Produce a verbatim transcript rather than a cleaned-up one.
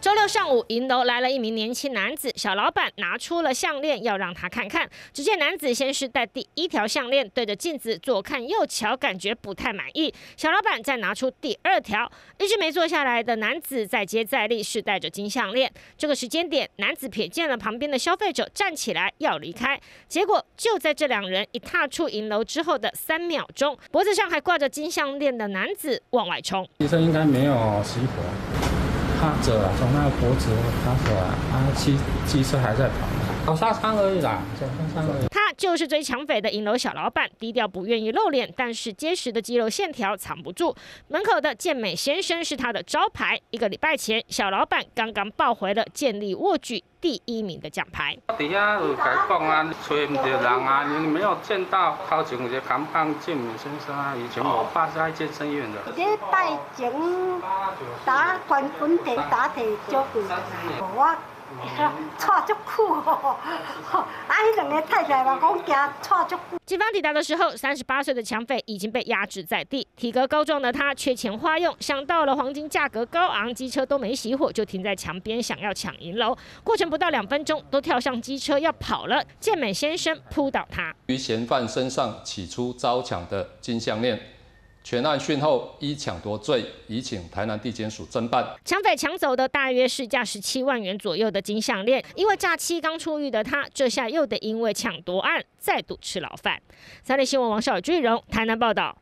周六上午，银楼来了一名年轻男子，小老板拿出了项链要让他看看。只见男子先是戴第一条项链，对着镜子左看右瞧，感觉不太满意。小老板再拿出第二条，一直没坐下来的男子再接再厉，是戴着金项链。这个时间点，男子瞥见了旁边的消费者站起来要离开，结果就在这两人一踏出银楼之后的三秒钟，脖子上还挂着金项链的男子往外冲。 医生应该没有熄火。 趴着啊，从那个脖子趴着啊，啊，汽汽车还在跑，小擦伤而已啦，小擦伤而已。 他就是追抢匪的银楼小老板，低调不愿意露脸，但是结实的肌肉线条藏不住。门口的健美先生是他的招牌。一个礼拜前，小老板刚刚抱回了健力握举第一名的奖牌。 底下有甲讲啊，找唔到人啊，你没有见到头前有一个看棒健美先生啊，以前我爸是在健身院的。 礼拜前打冠军地打地足贵，我带足久哦，啊，迄两个太太嘛讲惊带足久。 警方抵达的时候，三十八岁的抢匪已经被压制在地。体格高壮的他缺钱花用，想到了黄金价格高昂，机车都没熄火，就停在墙边想要抢银楼。过程不到两分钟，都跳上机车要跑了。健美先生扑倒他， 于嫌犯身上起出遭抢的金项链。 全案讯后依抢夺罪，移请台南地检署侦办。 抢匪抢走的大约是价十七万元左右的金项链，因为诈欺刚出狱的他，这下又得因为抢夺案再度吃牢饭。三立新闻王少宇、朱一荣台南报道。